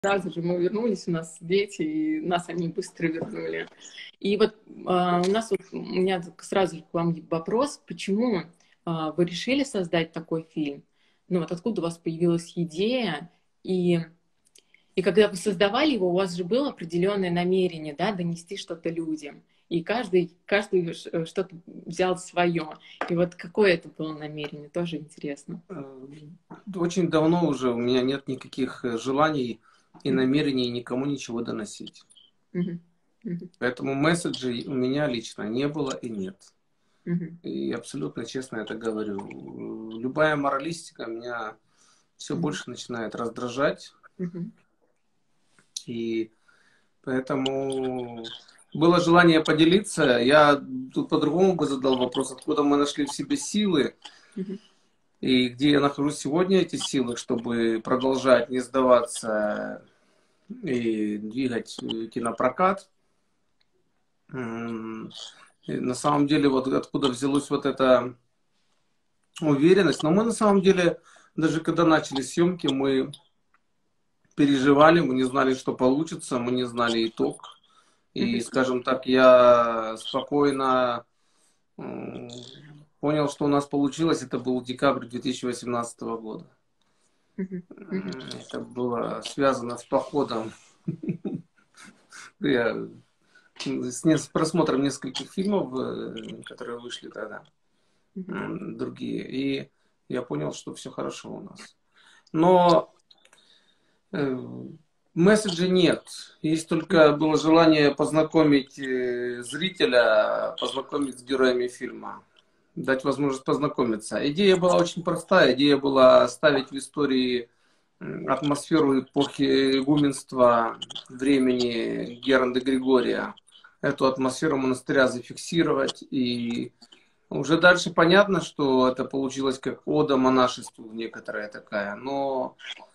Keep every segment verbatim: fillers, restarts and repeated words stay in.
сразу же мы вернулись, у нас дети, и нас они быстро вернули. И вот а, у нас вот, у меня сразу же к вам вопрос, почему а, вы решили создать такой фильм? Ну вот откуда у вас появилась идея? И, и когда вы создавали его, у вас же было определенное намерение, да, донести что-то людям. И каждый, каждый что-то взял свое. И вот какое это было намерение, тоже интересно. Очень давно уже у меня нет никаких желаний и намерений никому ничего доносить. Мгм. Мгм. Поэтому месседжей у меня лично не было и нет. Мгм. И абсолютно честно это говорю. Любая моралистика меня все Мгм. больше начинает раздражать. Мгм. И поэтому было желание поделиться. Я тут по-другому бы задал вопрос, откуда мы нашли в себе силы. Мгм. И где я нахожусь сегодня, эти силы, чтобы продолжать не сдаваться и двигать кинопрокат. М, и на самом деле, вот откуда взялась вот эта уверенность. Но мы на самом деле, даже когда начали съемки, мы переживали, мы не знали, что получится, мы не знали итог. И, Мгм. скажем так, я спокойно м, понял, что у нас получилось. Это был декабрь две тысячи восемнадцатого года. Мгм. Мгм. Это было связано с походом. Я с, не- с просмотром нескольких фильмов, э, которые вышли тогда, Мгм. м, другие. И я понял, что все хорошо у нас. Но э, месседжа нет. Есть только было желание познакомить э, зрителя, познакомить с героями фильма. Дать возможность познакомиться. Идея была очень простая. Идея была ставить в истории м, атмосферу эпохи игуменства времени Геранда Григория. Эту атмосферу монастыря зафиксировать. И уже дальше понятно, что это получилось как ода монашеству некоторая такая. Но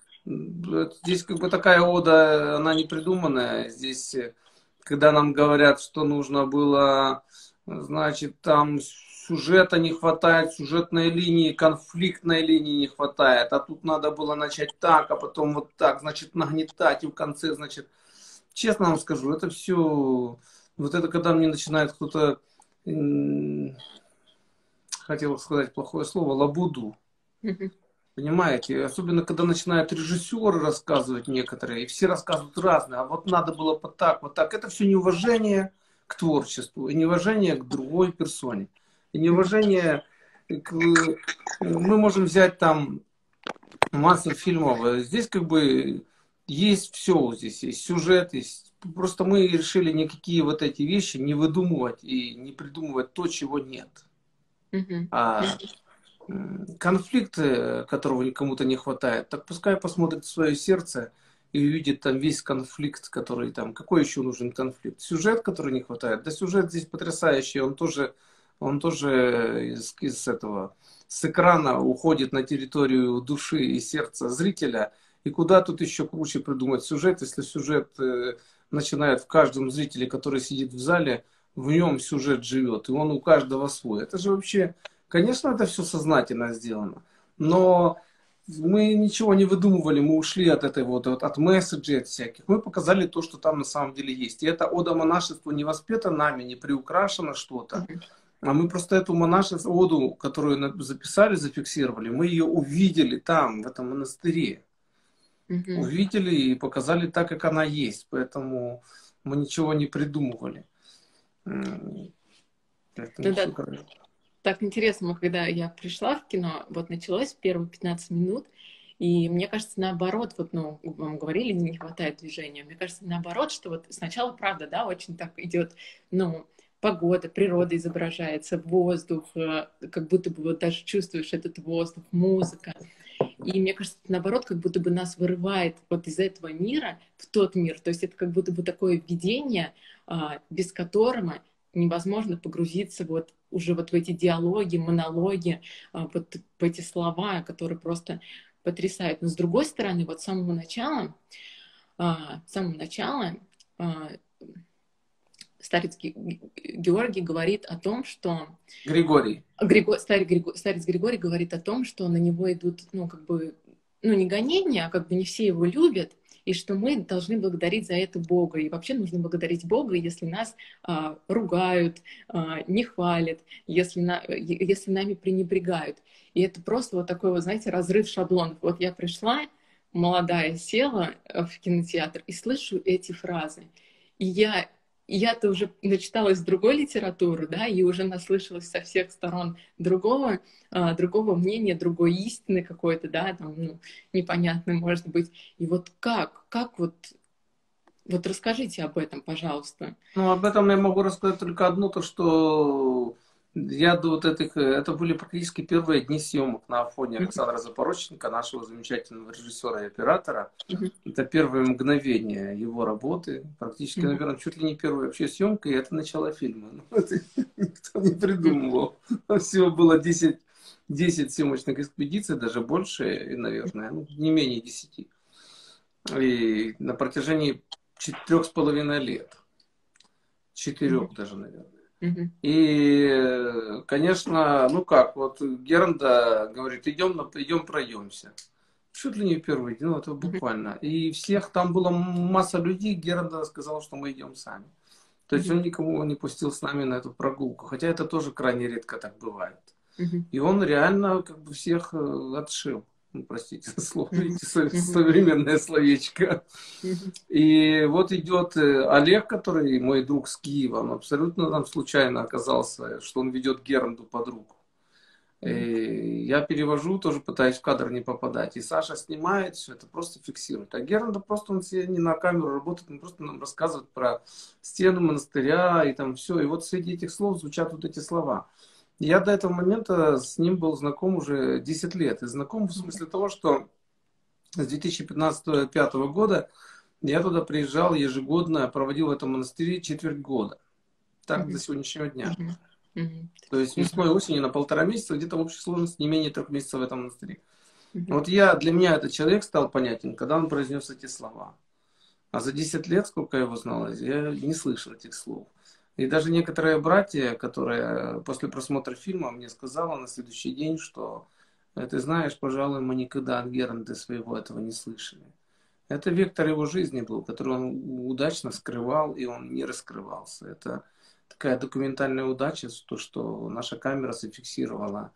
м, здесь как бы такая ода, она не придуманная. Здесь, э, когда нам говорят, что нужно было, значит, там сюжета не хватает, сюжетной линии, конфликтной линии не хватает, а тут надо было начать так, а потом вот так, значит, нагнетать, и в конце, значит, честно вам скажу, это все, вот это когда мне начинает кто-то, м, хотел сказать плохое слово, лабуду. Мгм. Понимаете, особенно когда начинают режиссеры рассказывать некоторые, и все рассказывают разные, а вот надо было вот так, вот так. Это все неуважение к творчеству, и неуважение к другой персоне, и неуважение к... Мы можем взять там массу фильмов, а здесь как бы есть все, здесь есть сюжет, есть... Просто мы решили никакие вот эти вещи не выдумывать и не придумывать то, чего нет. Мгм. А м, конфликт, э, которого кому-то не хватает, так пускай посмотрит в свое сердце и увидит там весь конфликт, который там, какой еще нужен конфликт? Сюжет, который не хватает? Да сюжет здесь потрясающий, он тоже, он тоже из, из этого, с экрана уходит на территорию души и сердца зрителя, и куда тут еще круче придумать сюжет, если сюжет э, начинает в каждом зрителе, который сидит в зале, в нем сюжет живет, и он у каждого свой. Это же вообще, конечно, это все сознательно сделано, но мы ничего не выдумывали, мы ушли от этой вот, вот от месседжей, от всяких. Мы показали то, что там на самом деле есть. И это ода монашеству не воспета нами, не приукрашено что-то. Мгм. А мы просто эту монашество, оду, которую на- записали, зафиксировали, мы ее увидели там, в этом монастыре. Мгм. Увидели и показали так, как она есть. Поэтому мы ничего не придумывали. М, Поэтому Ну да, супер. так интересно, вот когда я пришла в кино, вот началось первые пятнадцать минут, и мне кажется, наоборот, вот, ну, вам говорили, не хватает движения. Мне кажется, наоборот, что вот сначала, правда, да, очень так идет, ну, погода, природа изображается, воздух, э, как будто бы вот даже чувствуешь этот воздух, музыка. И мне кажется, наоборот, как будто бы нас вырывает вот из этого мира в тот мир. То есть это как будто бы такое видение, а, без которого невозможно погрузиться вот уже вот в эти диалоги, монологи, а, вот в эти слова, которые просто потрясают. Но с другой стороны, вот с самого начала, а, с самого начала а, старец Ге- Георгий говорит о том, что Григорий. Григо- старец, Григо- старец Григорий говорит о том, что на него идут, ну, как бы, ну, не гонения, а как бы не все его любят, и что мы должны благодарить за это Бога. И вообще нужно благодарить Бога, если нас а, ругают, а, не хвалят, если, на, если нами пренебрегают. И это просто вот такой вот, знаете, разрыв шаблонов. Вот я пришла, молодая, села в кинотеатр и слышу эти фразы. И я я-то уже начиталась другой литературы, да, и уже наслышалась со всех сторон другого, а, другого мнения, другой истины какой-то, да, там, ну, непонятной, может быть. И вот как, как вот, вот расскажите об этом, пожалуйста. Ну, об этом я могу рассказать только одно, то, что я до вот этих, это были практически первые дни съемок на фоне Александра Запорожченко, нашего замечательного режиссера и оператора. Мгм. Это первые мгновения его работы, практически, Мгм. наверное, чуть ли не первая вообще съемка, и это начало фильма. Ну, это никто не придумывал. Всего было десять, десять съемочных экспедиций, даже больше, наверное, ну, не менее десяти. И на протяжении четырех с половиной лет. Четырех даже, наверное. Мгм. И, конечно, ну как, вот Гернда говорит, идем, на- идем пройдемся. Чуть ли не первый день, ну это Мгм. буквально. И всех, там была масса людей, Гернда сказал, что мы идем сами. То есть Мгм. он никому не пустил с нами на эту прогулку. Хотя это тоже крайне редко так бывает. Мгм. И он реально как бы всех э, отшил. Ну, простите за слово, Мгм. видите, со- Мгм. современное словечко. Мгм. И вот идет э, Олег, который мой друг с Киева, он абсолютно там случайно оказался, что он ведет Гернду под руку. Мгм. И я перевожу, тоже пытаюсь в кадр не попадать. И Саша снимает все это, просто фиксирует. А Гернда просто, он себе не на камеру работает, он просто нам рассказывает про стену монастыря и там все. И вот среди этих слов звучат вот эти слова. Я до этого момента с ним был знаком уже десять лет. И знаком в смысле того, что с две тысячи пятнадцатого-две тысячи пятого года я туда приезжал ежегодно, проводил в этом монастыре четверть года. Так до Мгм. сегодняшнего дня. Мгм. Мгм. То есть весной Мгм. и осенью на полтора месяца, где-то в общей сложности не менее трех месяцев в этом монастыре. Мгм. Вот я, для меня этот человек стал понятен, когда он произнес эти слова. А за десять лет, сколько я его знал, я не слышал этих слов. И даже некоторые братья, которые после просмотра фильма мне сказали на следующий день, что «Э, ты знаешь, пожалуй, мы никогда от Гернды своего этого не слышали. Это вектор его жизни был, который он удачно скрывал, и он не раскрывался. Это такая документальная удача, то, что наша камера зафиксировала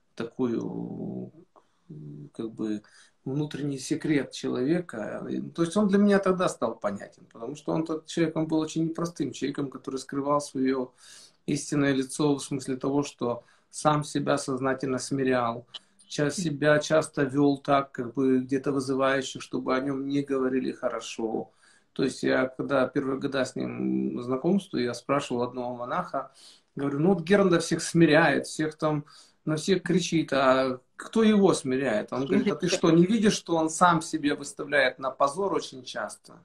такую, как бы, внутренний секрет человека. То есть он для меня тогда стал понятен, потому что он тот человек, он был очень непростым человеком, который скрывал свое истинное лицо в смысле того, что сам себя сознательно смирял, себя часто вел так, как бы где-то вызывающе, чтобы о нем не говорили хорошо. То есть я, когда первые года с ним знакомства, я спрашивал одного монаха, говорю, ну вот Гернда всех смиряет, всех там, на всех кричит, а кто его смиряет? Он говорит, а ты что, не видишь, что он сам себе выставляет на позор очень часто,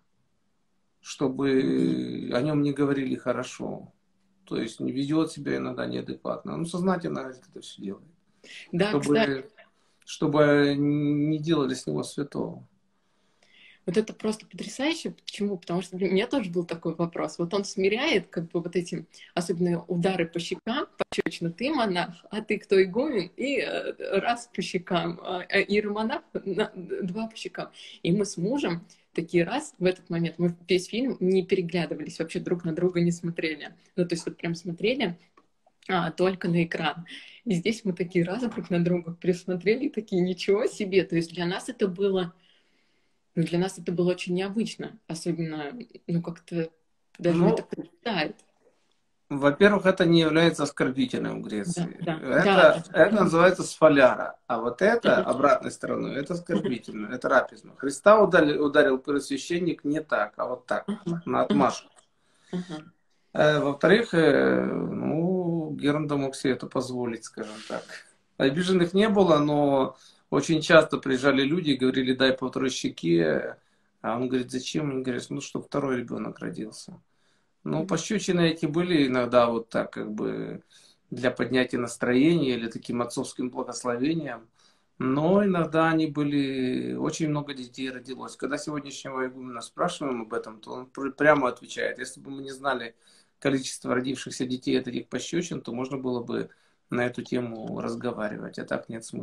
Мгм. чтобы о нем не говорили хорошо? То есть не ведет себя иногда неадекватно. Ну, сознательно это все делает. Да, кстати. Чтобы, чтобы не делали с него святого. Вот это просто потрясающе. Почему? Потому что для меня тоже был такой вопрос. Вот он смиряет, как бы вот эти, особенно удары по щекам, пощечина, ты монах, а ты кто, игумен, и э, раз по щекам, а, а иеромонах на- два по щекам. И мы с мужем такие раз в этот момент, мы весь фильм не переглядывались, вообще друг на друга не смотрели. Ну, то есть вот прям смотрели а, только на экран. И здесь мы такие раз друг на друга пересмотрели, и такие, ничего себе. То есть для нас это было ну, для нас это было очень необычно, особенно, ну, как-то даже мне Ну, так представить. во-первых, это не является оскорбительным в Да, Греции. да, да, Это, да. это Мгм. называется сфаляра. А вот это, Мгм. обратной стороной, это Мгм. оскорбительно, это рапизм. Христа ударил, ударил первосвященник не так, а вот так, Ага, на ага, отмашку. ага. Э, Во-вторых, э, ну, Гернда мог себе это позволить, скажем так. Обиженных не было, но очень часто приезжали люди и говорили, дай по второй щеке. А он говорит, зачем? Он говорит, ну, чтобы второй ребенок родился. Ну, Мгм. пощечины эти были иногда вот так, как бы, для поднятия настроения или таким отцовским благословением. Но иногда они были, очень много детей родилось. Когда сегодняшнего игумена спрашиваем об этом, то он пр- прямо отвечает, если бы мы не знали количество родившихся детей от этих пощечин, то можно было бы на эту тему разговаривать, а так нет смысла.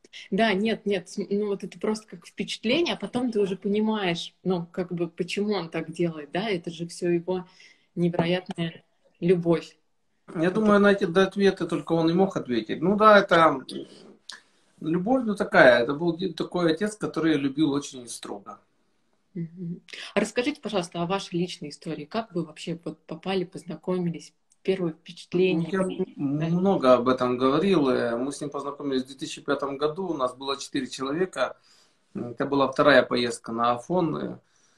Да, нет, нет, см- ну вот это просто как впечатление, а потом ты уже понимаешь, ну, как бы, почему он так делает, да, это же все его невероятная любовь. Я Это... думаю, на эти да, ответы только он и мог ответить. Ну да, это любовь, ну такая. Это был де- такой отец, который любил очень строго. Мгм. А расскажите, пожалуйста, о вашей личной истории. Как вы вообще вот попали, познакомились, первые Ну, впечатления? я Как... Да. много об этом говорил. Э, Мы с ним познакомились в две тысячи пятом году. У нас было четыре человека. Это была вторая поездка на Афон. э,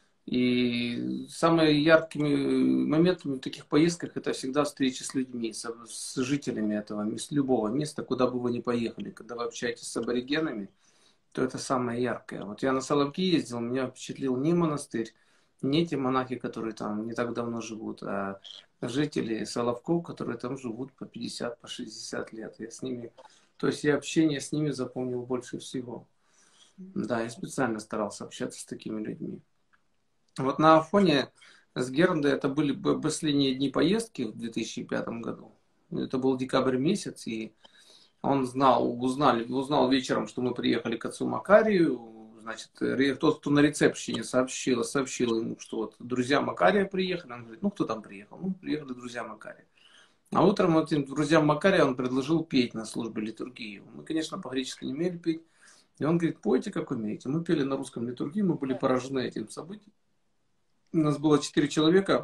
И самыми яркими моментами в таких поездках это всегда встречи с людьми, с, с жителями этого места, любого места, куда бы вы ни поехали. Когда вы общаетесь с аборигенами, то это самое яркое. Вот я на Соловки ездил, меня впечатлил не монастырь, не те монахи, которые там не так давно живут, а жители Соловков, которые там живут по пятьдесят, по шестьдесят лет. Я с ними, то есть я общение с ними запомнил больше всего. Да, я специально старался общаться с такими людьми. Вот на Афоне с Герндой это были б- последние дни поездки в две тысячи пятом году. Это был декабрь месяц, и он знал, узнали, узнал вечером, что мы приехали к отцу Макарию. Значит, ре- тот, кто на ресепшене сообщил, сообщил ему, что вот друзья Макария приехали. Он говорит, ну кто там приехал? Ну, приехали друзья Макария. А утром этим друзьям Макария он предложил петь на службе литургии. Мы, конечно, по-гречески не умели петь. И он говорит, пойте, как умеете. Мы пели на русском литургии, мы были поражены этим событием. У нас было четыре человека,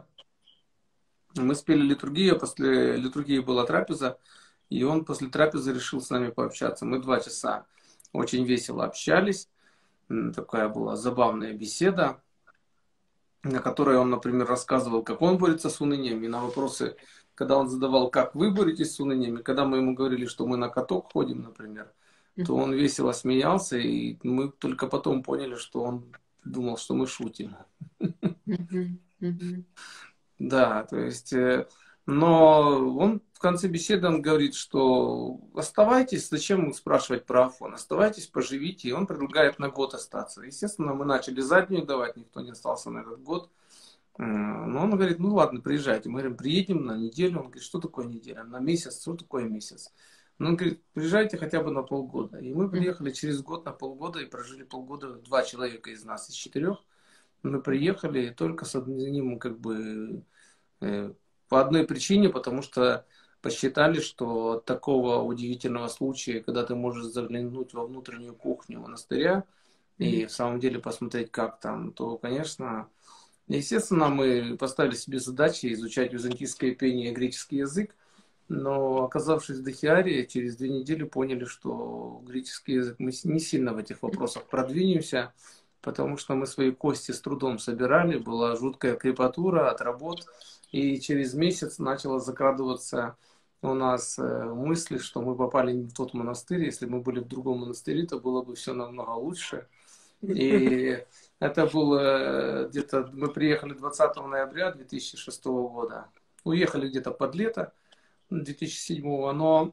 мы спели литургию, а после литургии была трапеза, и он после трапезы решил с нами пообщаться. Мы два часа очень весело общались, такая была забавная беседа, на которой он, например, рассказывал, как он борется с унынием, и на вопросы, когда он задавал, как вы боретесь с унынием, и когда мы ему говорили, что мы на каток ходим, например, то он весело смеялся, и мы только потом поняли, что он думал, что мы шутим. Мгм. Мгм. Да, то есть, э, но он в конце беседы он говорит, что оставайтесь, зачем спрашивать про Афон, оставайтесь, поживите, и он предлагает на год остаться. Естественно, мы начали заднюю давать, никто не остался на этот год. Э, Но он говорит, ну ладно, приезжайте. Мы говорим, приедем на неделю. Он говорит, что такое неделя? На месяц? Что такое месяц? Ну, он говорит, приезжайте хотя бы на полгода. И мы Мгм. приехали через год на полгода и прожили полгода, два человека из нас, из четырех. Мы приехали только с одним, как бы, э, по одной причине, потому что посчитали, что от такого удивительного случая, когда ты можешь заглянуть во внутреннюю кухню монастыря Мгм. и в самом деле посмотреть, как там, то, конечно, естественно, мы поставили себе задачи изучать византийское пение и греческий язык, но оказавшись в Дахиаре, через две недели поняли, что греческий язык мы не сильно в этих вопросах продвинемся, потому что мы свои кости с трудом собирали, была жуткая крепатура от работ, и через месяц начала закрадываться у нас э, мысль, что мы попали не в тот монастырь, если бы мы были в другом монастыре, то было бы все намного лучше. И это было где-то, мы приехали двадцатого ноября две тысячи шестого года, уехали где-то под лето две тысячи седьмого, но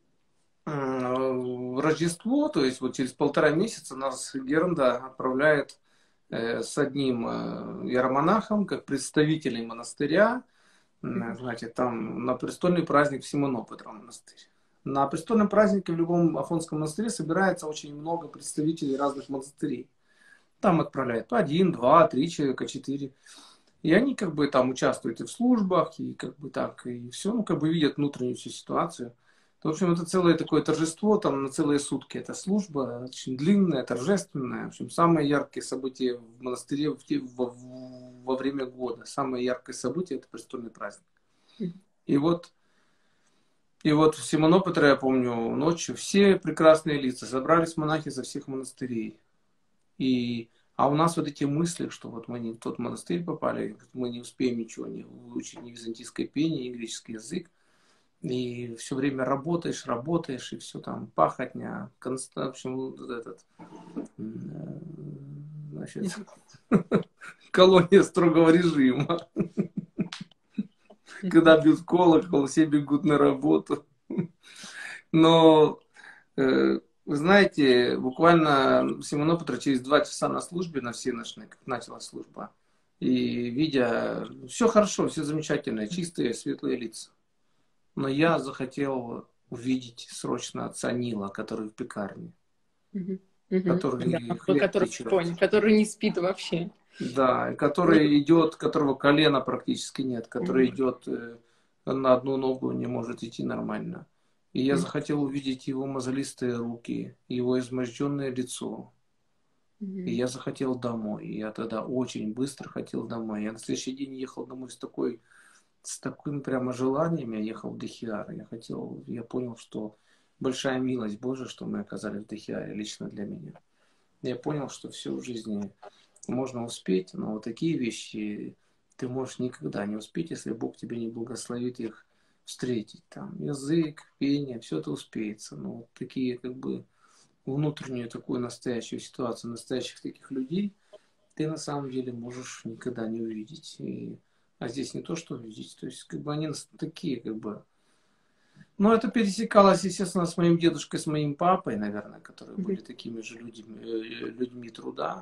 в Рождество, то есть вот через полтора месяца нас Гернда отправляет э, с одним э, иеромонахом, как представителей монастыря, м, значит, там на престольный праздник в Симонополе монастырь. На престольном празднике в любом Афонском монастыре собирается очень много представителей разных монастырей. Там отправляют по один, два, три человека, четыре. И они как бы там участвуют и в службах, и как бы так, и все, ну как бы видят внутреннюю всю ситуацию. В общем, это целое такое торжество, там на целые сутки. Это служба очень длинная, торжественная. В общем, самые яркие события в монастыре в те- во, во время года. Самое яркое событие – это престольный праздник. И вот, и вот в Симонопетре, я помню, ночью все прекрасные лица, собрались монахи со всех монастырей. И, а у нас вот эти мысли, что вот мы не в тот монастырь попали, мы не успеем ничего не выучить, ни византийское пение, ни греческий язык. И все время работаешь, работаешь, и все там пахотня, конста, в общем, вот этот, э, значит, колония строгого режима. Когда бьют колокол, все бегут на работу. Но Э, Вы знаете, буквально Симонопатра через два часа на службе, на всеночной, как началась служба, и видя, все хорошо, все замечательно, чистые, светлые лица. Но я захотел увидеть срочно отца Нила, который в пекарне. Мгм. Мгм. Да, который по хлеб которому печет. понял, который не спит вообще. Да, и Нет. который идет, которого колена практически нет, который Мгм. идет э, на одну ногу, не может идти нормально. И я Мгм. захотел увидеть его мозолистые руки, его изможденное лицо. И Мгм. я захотел домой. И я тогда очень быстро хотел домой. Я на следующий день ехал домой с такой, с таким прямо желанием. Я ехал в Дахиар. Я хотел, я понял, что большая милость Божия, что мы оказались в Дахиаре лично для меня. Я понял, что все в жизни можно успеть, но вот такие вещи ты можешь никогда не успеть, если Бог тебе не благословит их встретить. Там язык, пение, все это успеется. Но вот такие как бы внутреннюю такую настоящую ситуацию, настоящих таких людей, ты на самом деле можешь никогда не увидеть. И, а здесь не то, что увидеть, то есть как бы они такие как бы... Но это пересекалось, естественно, с моим дедушкой, с моим папой, наверное, которые Мгм. были такими же людьми, э, людьми труда.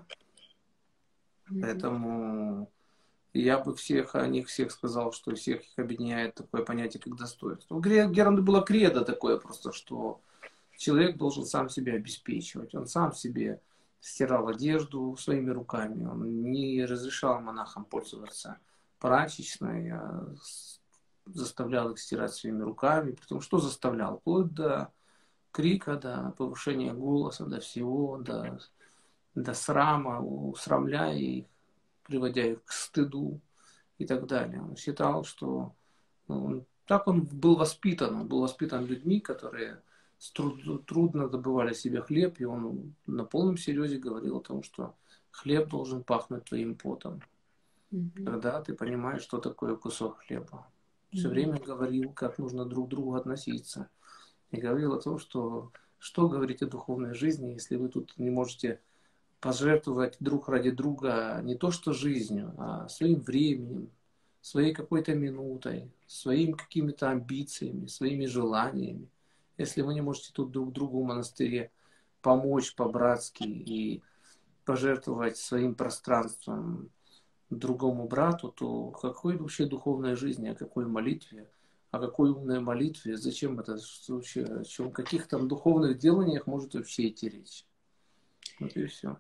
Мгм. Поэтому я бы всех о них всех сказал, что всех их объединяет такое понятие, как достоинство. У Геранда было кредо такое просто, что человек должен сам себя обеспечивать. Он сам себе стирал одежду своими руками. Он не разрешал монахам пользоваться прачечной, а заставлял их стирать своими руками. Притом, что заставлял? Вплоть до крика, до повышения голоса, до всего, до, до срама, усрамляя их, приводя их к стыду и так далее. Он считал, что ну, он, так он был воспитан. Он был воспитан людьми, которые труд, трудно добывали себе хлеб, и он на полном серьезе говорил о том, что хлеб должен пахнуть твоим потом. Мгм. Тогда ты понимаешь, что такое кусок хлеба. Все Мгм. время говорил, как нужно друг к другу относиться. И говорил о том, что что говорить о духовной жизни, если вы тут не можете пожертвовать друг ради друга не то что жизнью, а своим временем, своей какой-то минутой, своими какими-то амбициями, своими желаниями. Если вы не можете тут друг другу в монастыре помочь по-братски и пожертвовать своим пространством другому брату, то какой вообще духовной жизни, о какой молитве, о какой умной молитве, зачем это вообще, о чем, каких там духовных деланиях может вообще идти речь? Вот и все.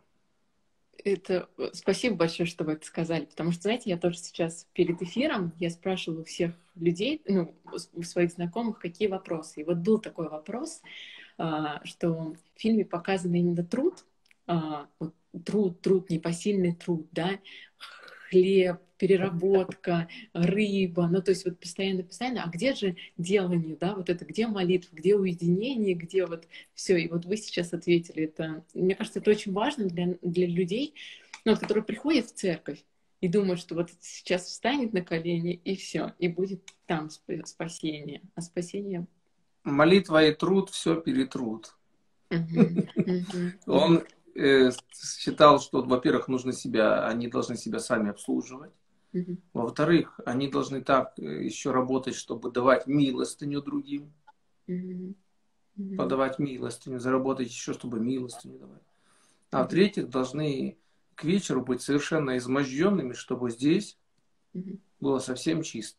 Это э, спасибо большое, что вы это сказали, потому что, знаете, я тоже сейчас перед эфиром, я спрашивала у всех людей, ну, у своих знакомых, какие вопросы. И вот был такой вопрос, а, что в фильме показан именно труд, а, вот труд, труд, непосильный труд, да, хлеб, переработка, рыба, ну, то есть вот постоянно, постоянно, а где же делание, да, вот это, где молитва, где уединение, где вот все, и вот вы сейчас ответили, это, мне кажется, это очень важно для, для людей, ну, вот, которые приходят в церковь и думают, что вот сейчас встанет на колени, и все, и будет там спасение, а спасение... Молитва и труд все перетрут. Мгм, мгм, мгм, Он э, считал, что, во-первых, нужно себя, они должны себя сами обслуживать. мгм, Во-вторых, они должны так э, еще работать, чтобы давать милостыню другим, мгм, мгм, подавать милостыню, заработать еще, чтобы милостыню давать. А мгм, в-третьих, должны к вечеру быть совершенно изможденными, чтобы здесь мгм, было совсем чисто.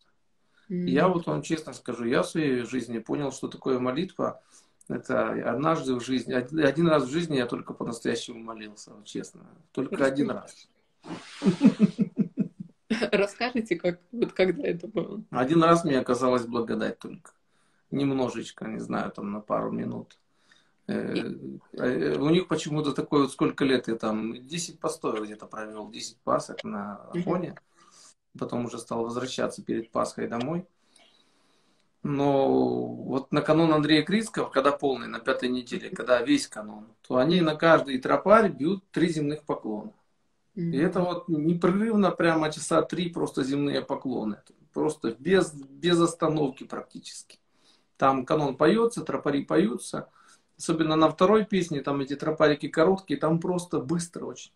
Я мгм. вот вам честно скажу, я в своей жизни понял, что такое молитва. Это однажды в жизни, один один раз в жизни я только по-настоящему молился, вот честно. Только один Расскажи- раз. Расскажите, как, вот когда это было? Один раз мне оказалась благодать только. Немножечко, не знаю, там на пару минут. И- Э, э, У них почему-то такое, вот сколько лет я там, десять постоев где-то провел, десять пасок на Мгм, Афоне. Потом уже стал возвращаться перед Пасхой домой. Но вот на канун Андрея Крицкого, когда полный, на пятой неделе, когда весь канун, то они на каждый тропарь бьют три земных поклона. И это мгм, вот непрерывно прямо часа три просто земные поклоны. Просто без, без остановки практически. Там канон поется, тропари поются. Особенно на второй песне, там эти тропарики короткие, там просто быстро очень.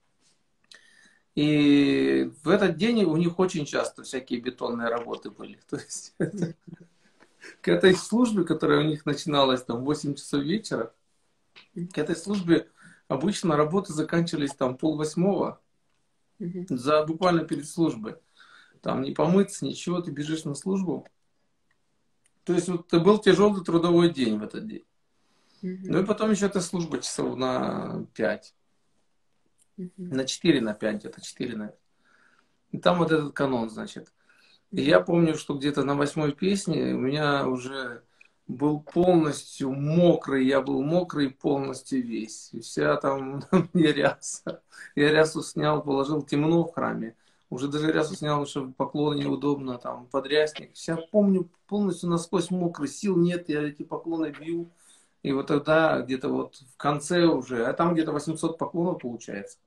И в этот день у них очень часто всякие бетонные работы были. То есть это, к этой службе, которая у них начиналась там в восемь часов вечера, мгм, к этой службе обычно работы заканчивались там полвосьмого, мгм, за буквально перед службой. Там не помыться, ничего, ты бежишь на службу. То есть вот это был тяжелый трудовой день в этот день. Ну и потом еще эта служба часов на пять. На четыре, на пять, где-то четыре, наверное. И там вот этот канон, значит. И я помню, что где-то на восьмой песне у меня уже был полностью мокрый, я был мокрый полностью весь. И вся там мне ряса. Я рясу снял, положил, темно в храме. Уже даже рясу снял, потому что поклоны неудобно, там, подрясник. Вся помню, полностью насквозь мокрый, сил нет, я эти поклоны бью. И вот тогда где-то вот в конце уже, а там где-то восемьсот поклонов получается.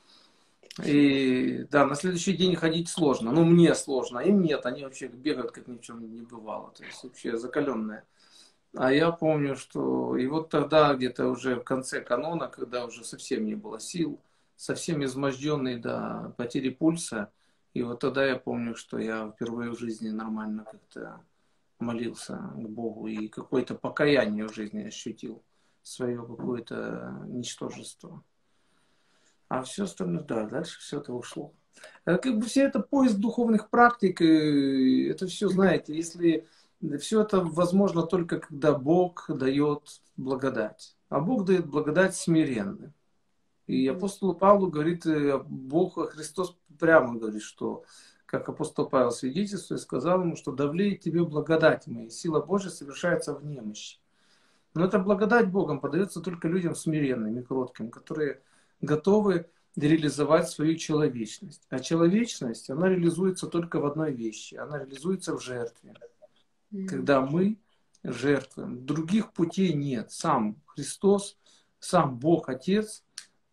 И да, на следующий день ходить сложно. Ну, мне сложно, а им нет. Они вообще бегают, как ни в чем не бывало. То есть вообще закаленные. А я помню, что и вот тогда где-то уже в конце канона, когда уже совсем не было сил, совсем изможденный до потери пульса. И вот тогда я помню, что я впервые в жизни нормально как-то молился к Богу. И какое-то покаяние в жизни ощутил. Свое какое-то ничтожество. А все остальное, да, дальше все это ушло. Как бы все это поиск духовных практик, это все, знаете, если все это возможно только когда Бог дает благодать. А Бог дает благодать смиренным. И апостолу Павлу говорит, Бог, Христос прямо говорит, что, как апостол Павел свидетельствует, сказал ему, что давлеет тебе благодать моя, сила Божья совершается в немощи. Но эта благодать Богом подается только людям смиренным и кротким, которые готовы реализовать свою человечность. А человечность, она реализуется только в одной вещи. Она реализуется в жертве. Mm-hmm. Когда мы жертвуем. Других путей нет. Сам Христос, сам Бог Отец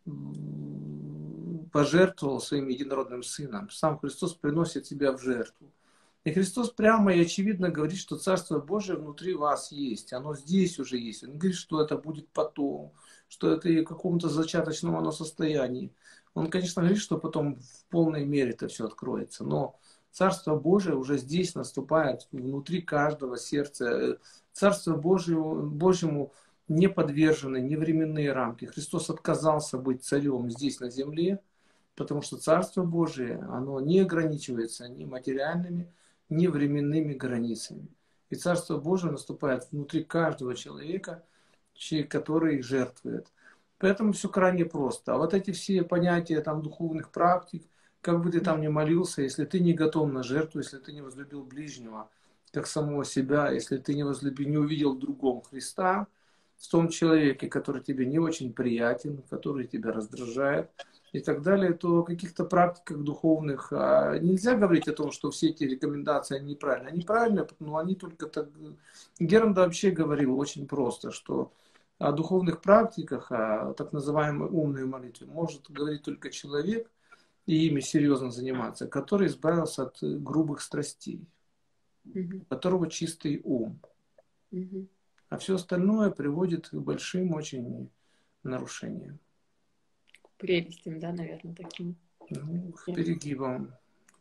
пожертвовал своим единородным Сыном. Сам Христос приносит себя в жертву. И Христос прямо и очевидно говорит, что Царство Божие внутри вас есть. Оно здесь уже есть. Он говорит, что это будет потом, что это и в каком-то зачаточном оно состоянии. Он, конечно, говорит, что потом в полной мере это все откроется. Но Царство Божие уже здесь наступает внутри каждого сердца. Царство Божьему, Божьему не подвержены ни временные рамки. Христос отказался быть царем здесь на земле, потому что Царство Божие, оно не ограничивается ни материальными, ни временными границами. И Царство Божие наступает внутри каждого человека, который жертвует. Поэтому все крайне просто. А вот эти все понятия там, духовных практик, как бы ты там ни молился, если ты не готов на жертву, если ты не возлюбил ближнего, как самого себя, если ты не возлюбил, не увидел в другом Христа, в том человеке, который тебе не очень приятен, который тебя раздражает, и так далее, то о каких-то практиках духовных а нельзя говорить о том, что все эти рекомендации они неправильные. Они правильные, но они только так... Герман вообще говорил очень просто, что о духовных практиках, о так называемой умной молитве может говорить только человек, и ими серьезно заниматься, который избавился от грубых страстей, у которого чистый ум. А все остальное приводит к большим очень нарушениям. Прелестям, да, наверное, таким. Ну, к перегибам.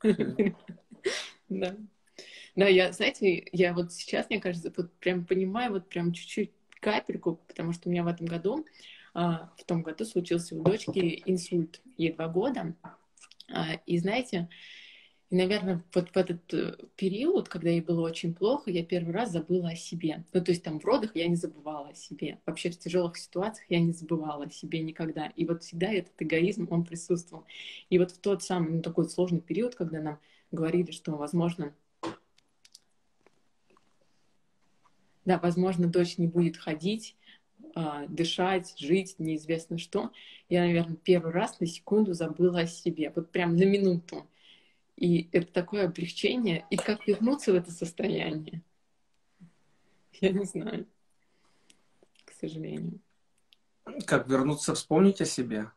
Да. Да, я, знаете, я вот сейчас, мне кажется, вот прям понимаю, вот прям чуть-чуть капельку, потому что у меня в этом году, в том году случился у дочки инсульт, ей два года. И знаете, и, наверное, вот в этот период, когда ей было очень плохо, я первый раз забыла о себе. Ну, то есть там в родах я не забывала о себе. Вообще в тяжелых ситуациях я не забывала о себе никогда. И вот всегда этот эгоизм, он присутствовал. И вот в тот самый, ну, такой сложный период, когда нам говорили, что, возможно, да, возможно, дочь не будет ходить, дышать, жить, неизвестно что. Я, наверное, первый раз на секунду забыла о себе. Вот прям на минуту. И это такое облегчение. И как вернуться в это состояние? Я не знаю. К сожалению. Как вернуться, вспомнить о себе?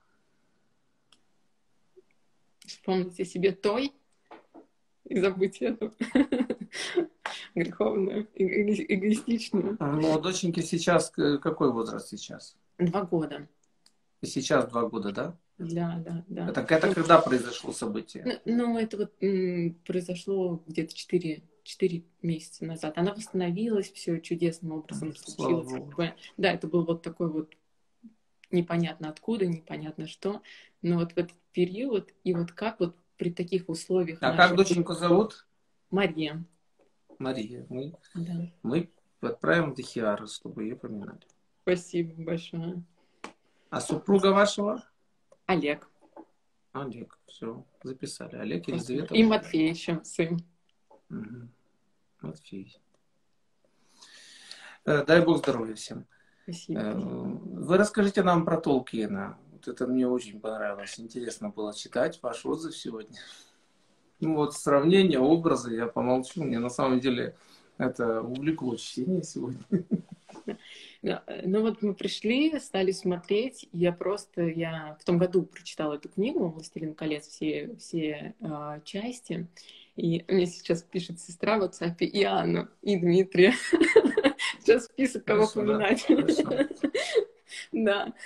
Вспомнить о себе той и забыть эту греховную, эгоистичную. Ну, у доченьки сейчас какой возраст сейчас? Два года. И сейчас два года, да? Да, да, да. Это, это когда произошло событие? Ну, ну это вот м, произошло где-то четыре, четыре месяца назад. Она восстановилась, все чудесным образом случилось. Такое. Да, это был вот такой вот непонятно откуда, непонятно что. Но вот в этот период, и вот как вот при таких условиях... А нашей... как доченьку зовут? Мария. Мария. Мы, да. мы отправим Дехиара, чтобы ее поминали. Спасибо большое. А супруга вашего? Олег. Олег, все, записали. Олег, Елизавета. И Матвей еще, сын. Угу. Матфей. Дай Бог здоровья всем. Спасибо. Вы расскажите нам про Толкиена. Вот это мне очень понравилось. Интересно было читать ваш отзыв сегодня. Ну вот сравнение, образы, я помолчу. Мне на самом деле это увлекло чтение сегодня. Ну вот мы пришли, стали смотреть. Я просто, я в том году прочитала эту книгу «Властелин колец», все, все э, части. И мне сейчас пишет сестра в WhatsApp, и Анна, и Дмитрия. Сейчас список, кого поминать. Да.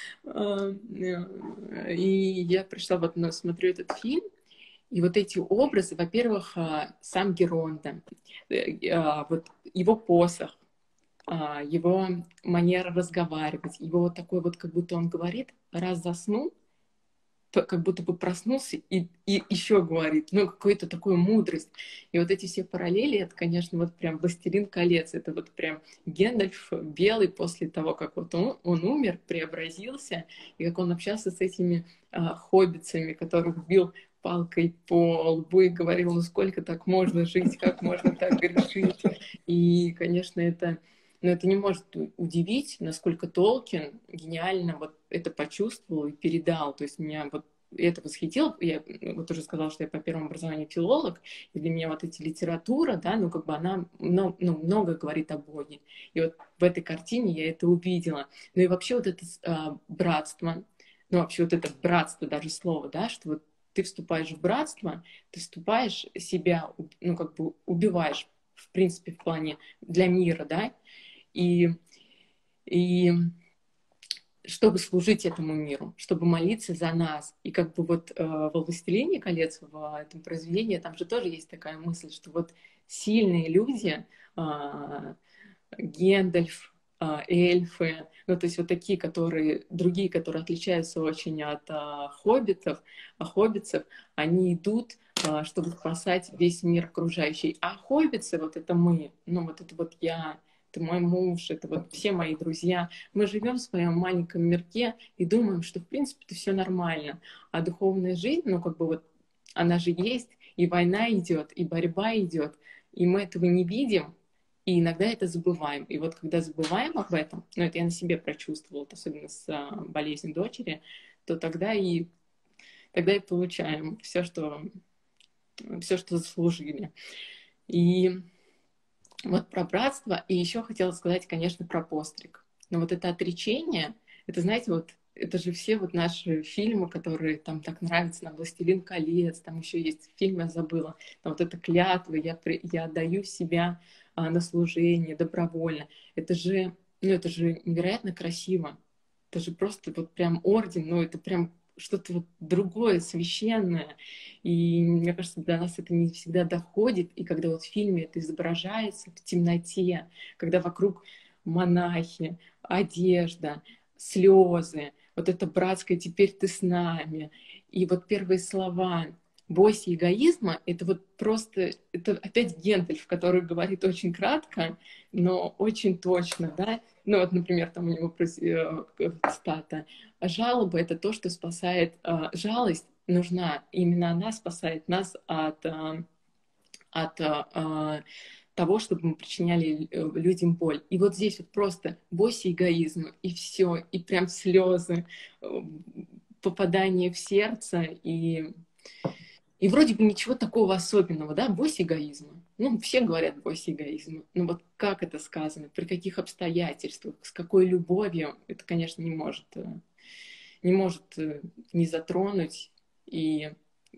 И я пришла, вот, ну, смотрю этот фильм, и вот эти образы, во-первых, сам Геронда, вот его посох, его манера разговаривать, его вот такой вот, как будто он говорит, раз заснул, как будто бы проснулся и, и еще говорит, ну, какую-то такую мудрость. И вот эти все параллели, это, конечно, вот прям «Властелин колец», это вот прям Гендальф белый после того, как вот он, он умер, преобразился, и как он общался с этими а, хоббитами, которых бил палкой по лбу и говорил, ну, сколько так можно жить, как можно так грешить. И, конечно, это... Но это не может удивить, насколько Толкин гениально вот это почувствовал и передал. То есть меня вот это восхитило. Я вот уже сказала, что я по первому образованию филолог, и для меня вот эта литература, да, ну как бы она ну, ну, много говорит о Боге. И вот в этой картине я это увидела. Ну и вообще вот это а, братство, ну вообще вот это братство, даже слово, да, что вот ты вступаешь в братство, ты вступаешь себя, ну как бы убиваешь, в принципе, в плане для мира, да, И, и чтобы служить этому миру, чтобы молиться за нас. И как бы вот э, во «Властелине колец», в этом произведении, там же тоже есть такая мысль, что вот сильные люди, э, Гендальф, э, эльфы, ну то есть вот такие, которые, другие, которые отличаются очень от э, хоббитов, а хоббитцев, они идут, э, чтобы спасать весь мир окружающий. А хоббицы, вот это мы, ну вот это вот я, это мой муж, это вот все мои друзья. Мы живем в своем маленьком мирке и думаем, что в принципе это все нормально. А духовная жизнь, ну как бы вот она же есть, и война идет, и борьба идет, и мы этого не видим, и иногда это забываем. И вот когда забываем об этом, ну это я на себе прочувствовала, особенно с а, болезнью дочери, то тогда и тогда и получаем все, что все, что заслужили. И вот про братство, и еще хотела сказать, конечно, про постриг. Но вот это отречение, это, знаете, вот это же все вот наши фильмы, которые там так нравятся, нам «Властелин колец», там еще есть фильм, я забыла, там вот эта клятва, я, при, я отдаю себя а, на служение добровольно. Это же, ну, это же невероятно красиво. Это же просто вот прям орден, ну, это прям что-то вот другое, священное. И мне кажется, до нас это не всегда доходит. И когда вот в фильме это изображается в темноте, когда вокруг монахи, одежда, слезы, вот это братское «теперь ты с нами». И вот первые слова «бойся эгоизма» — это вот просто, это опять Гендальф, который говорит очень кратко, но очень точно, да. Ну вот, например, там у него цитата: «Жалоба — это то, что спасает, э, жалость нужна, именно она спасает нас от, э, от э, того, чтобы мы причиняли людям боль». И вот здесь вот просто бойся эгоизма, и все, и прям слезы, попадание в сердце, и, и вроде бы ничего такого особенного, да, бойся эгоизма. Ну, все говорят бойся эгоизма. Но вот как это сказано, при каких обстоятельствах, с какой любовью, это, конечно, не может, не может не затронуть и,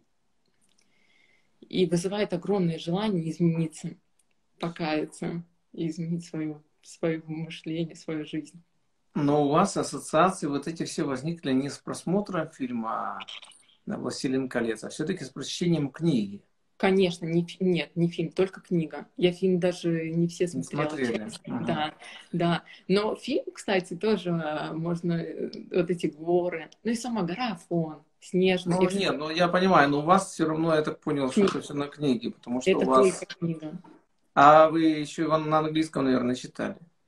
и вызывает огромное желание измениться, покаяться и изменить свое, свое мышление, свою жизнь. Но у вас ассоциации вот эти все возникли не с просмотром фильма «Властелин колец», а все-таки с прочтением книги. Конечно, не, нет, не фильм, только книга. Я фильм даже не все смотрела. Не смотрели. Ага. Да, да. Но фильм, кстати, тоже можно, вот эти горы, ну и сама гора Афон, снежная. Ну, нет, ну я понимаю, но у вас все равно, я так понял, что это все на книге, потому что это у вас... только книга. А вы еще его на английском, наверное, читали?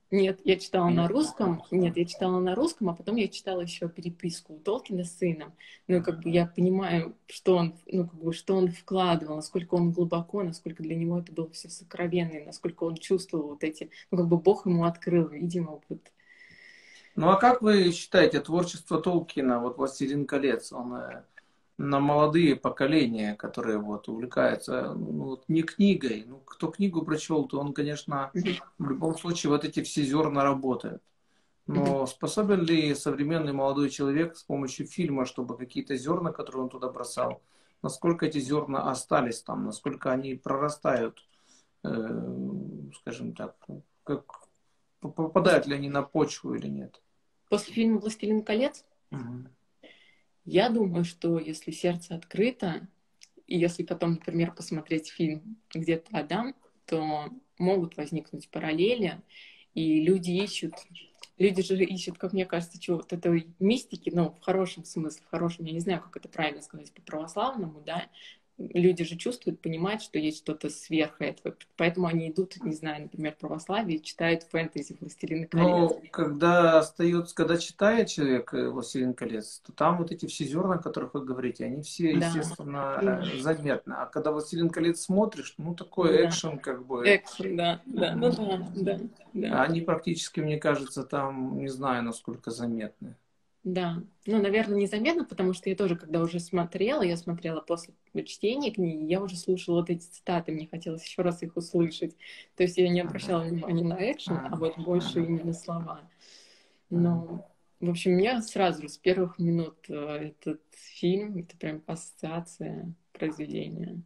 Нет, я читала на Нет? русском. Нет, я читала на русском, а потом я читала еще переписку у Толкина с сыном. Ну, и как бы я понимаю, что он, ну, как бы, что он вкладывал, насколько он глубоко, насколько для него это было все сокровенно, и насколько он чувствовал вот эти, ну, как бы Бог ему открыл, видимо, вот. Ну а как вы считаете творчество Толкина, вот «Властелин колец», он э, на молодые поколения, которые вот увлекаются ну, вот не книгой, ну кто книгу прочел, то он, конечно, Мгм. в любом случае вот эти все зерна работают. Мгм. Но способен ли современный молодой человек с помощью фильма, чтобы какие-то зерна, которые он туда бросал, насколько эти зерна остались там, насколько они прорастают, э, скажем так, как, попадают ли они на почву или нет? После фильма «Властелин колец» Мгм. я думаю, что если сердце открыто, и если потом, например, посмотреть фильм «Где-то Адам», то могут возникнуть параллели, и люди ищут, люди же ищут, как мне кажется, чего вот этой мистики, ну, в хорошем смысле, в хорошем, я не знаю, как это правильно сказать по-православному, да, люди же чувствуют, понимают, что есть что-то сверх этого, поэтому они идут, не знаю, например, православие, читают фэнтези «Властелины колец». Но когда остается, когда читает человек э, «Властелин колец», то там вот эти все зерна, о которых вы говорите, они все, Да, естественно, э, заметны. А когда «Властелин колец» смотришь, ну такой да, экшен, как бы, экшен, да, да, ну м, да, да, да. они практически, мне кажется, там, не знаю, насколько заметны. Да, ну, наверное, незаметно, потому что я тоже, когда уже смотрела, я смотрела после чтения книги, я уже слушала вот эти цитаты, мне хотелось еще раз их услышать. То есть я не Мгм. обращала внимания на экшен, а Мгм. вот больше Мгм. именно слова. Мгм. Но, в общем, меня сразу же с первых минут э, этот фильм, это прям ассоциация произведения.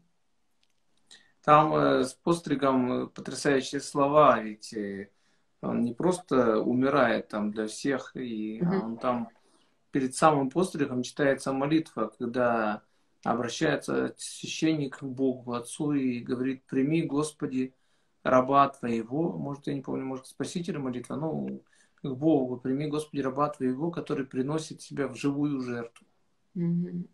Там э, с постригом э, потрясающие слова, ведь э, он не просто умирает там для всех, и, а Мгм. он там перед самым постригом читается молитва, когда обращается священник к Богу, Отцу, и говорит: «Прими, Господи, раба Твоего», может, я не помню, может, Спасителя молитва, ну, к Богу: «Прими, Господи, раба Твоего, который приносит себя в живую жертву». Мгм.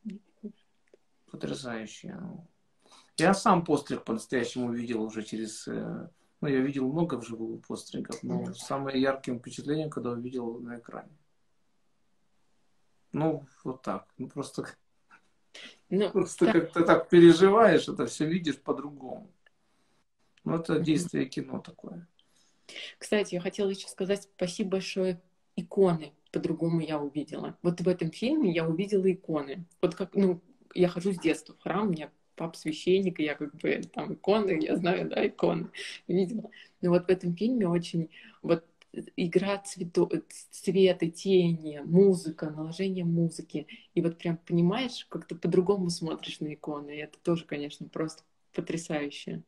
Потрясающе. Я сам постриг по-настоящему видел уже через... э, Ну, я видел много вживую постригов, но Мгм. самое ярким впечатлением, когда увидел на экране. Ну, вот так. Ну, просто, Ну, просто кстати, как-то так переживаешь, это все видишь по-другому. Ну, это мгм. действие кино такое. Кстати, я хотела еще сказать спасибо большое, иконы по-другому я увидела. Вот в этом фильме я увидела иконы. Вот как, ну, я хожу с детства в храм, у меня папа священник, и я как бы там иконы, я знаю, да, иконы видела. Но вот в этом фильме очень вот игра цвето... цвета, тени, музыка, наложение музыки. И вот прям понимаешь, как-то по-другому смотришь на иконы. И это тоже, конечно, просто потрясающе.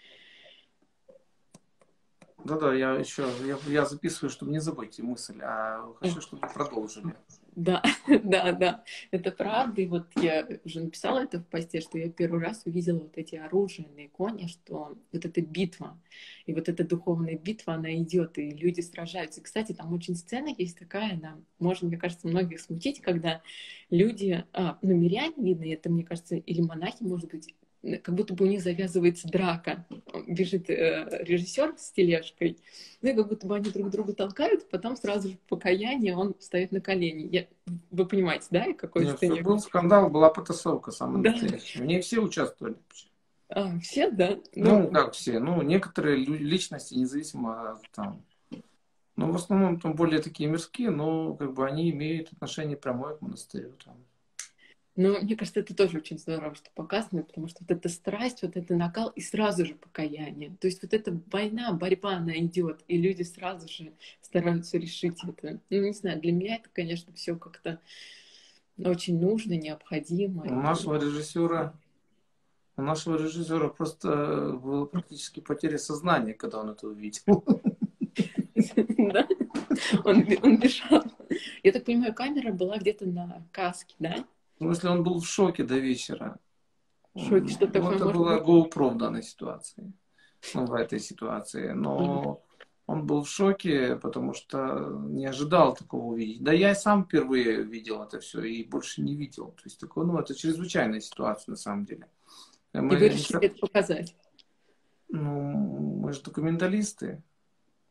Да-да, я еще, я, я записываю, чтобы не забыть мысль, а хочу, чтобы вы продолжили. Да, да, да, это правда. И вот я уже написала это в посте, что я первый раз увидела вот эти оружия на иконе, что вот эта битва, и вот эта духовная битва, она идет, и люди сражаются. И, кстати, там очень сцена есть такая, она может, мне кажется, многих смутить, когда люди, а, ну, миряне, видно, это, мне кажется, или монахи, может быть, как будто бы у них завязывается драка. Бежит э, режиссер с тележкой, ну и как будто бы они друг друга толкают, потом сразу же в покаяние он встает на колени. Я... Вы понимаете, да, и какой Нет, сцене? был скандал, была потасовка самая Да, настоящая. В ней все участвовали. а, все, да. Ну, Ну, как все, ну, некоторые лю- личности, независимо от, там, ну, в основном там более такие мирские, но как бы они имеют отношение прямое к монастырю. Там. но мне кажется, это тоже очень здорово, что показано, потому что вот эта страсть, вот это накал, и сразу же покаяние. То есть вот эта война, борьба, она идет, и люди сразу же стараются решить это. Ну, не знаю, для меня это, конечно, все как-то очень нужно, необходимо. У И... нашего режиссера, у нашего режиссера просто была практически потеря сознания, когда он это увидел. Да? Он, он бежал. Я так понимаю, камера была где-то на каске, да? В смысле, он был в шоке до вечера. В шоке, что Ну, такое это может была быть? GoPro в данной ситуации, ну, в этой ситуации. Мгм. Но он был в шоке, потому что не ожидал такого увидеть. Да я и сам впервые видел это все и больше не видел. То есть такое, ну, это чрезвычайная ситуация на самом деле. И вы Мы, не решили со- это показать. ну, мы же документалисты.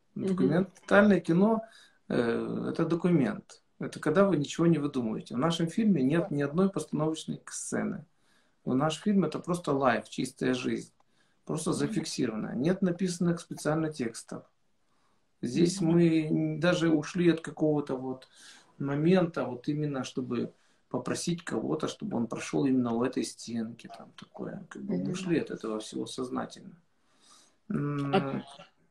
Мгм. Документальное кино э, это документ. Это когда вы ничего не выдумываете. В нашем фильме нет ни одной постановочной сцены. В наш фильм это просто лайф, чистая жизнь. Просто зафиксированная. Нет написанных специально текстов. Здесь Мгм. мы даже ушли от какого-то вот момента, вот именно чтобы попросить кого-то, чтобы он прошел именно у этой стенки. Там такое. Как бы мы Мгм. ушли от этого всего сознательно. А М,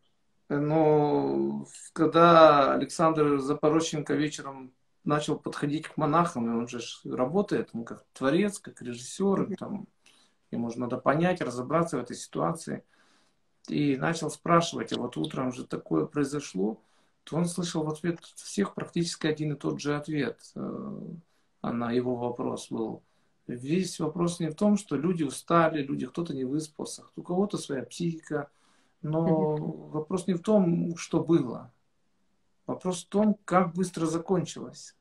Но когда Александр Запорощенко вечером начал подходить к монахам, и он же ж работает, он как творец, как режиссер, и там ему же надо понять, разобраться в этой ситуации. И начал спрашивать, а вот утром же такое произошло, то он слышал в ответ всех практически один и тот же ответ. э, А на его вопрос был. Весь вопрос не в том, что люди устали, люди, кто-то не выспался, у кого-то своя психика, Мгм. но вопрос не в том, что было. Вопрос в том, как быстро закончилось.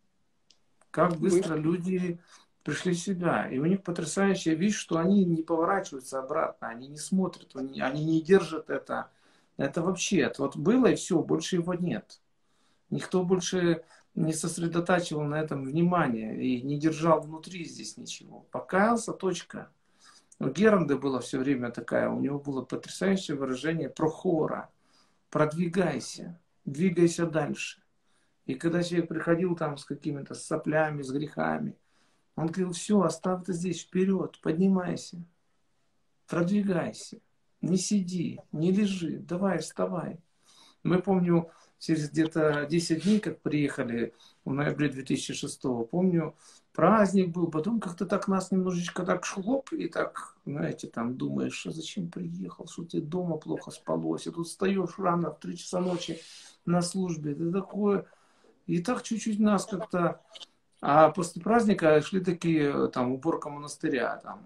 Как быстро Быстро. люди пришли в себя. И у них потрясающая вещь, что они не поворачиваются обратно, они не смотрят, они, они не держат это. Это вообще, это вот было и все, больше его нет. Никто больше не сосредотачивал на этом внимание и не держал внутри здесь ничего. Покаялся, точка. У Геранда было все время такая, у него было потрясающее выражение прохора. Продвигайся, двигайся дальше. И когда человек приходил там с какими-то соплями, с грехами, он говорил, все, оставь это здесь, вперед, поднимайся, продвигайся, не сиди, не лежи, давай, вставай. Мы помню, через где-то десять дней, как приехали в ноябре две тысячи шестого, помню, праздник был, потом как-то так нас немножечко так шлоп, и так, знаете, там думаешь, а зачем приехал, что ты дома плохо спалось, и тут встаешь рано в три часа ночи на службе, это такое, и так чуть-чуть нас как-то. А после праздника шли такие, там, уборка монастыря, там,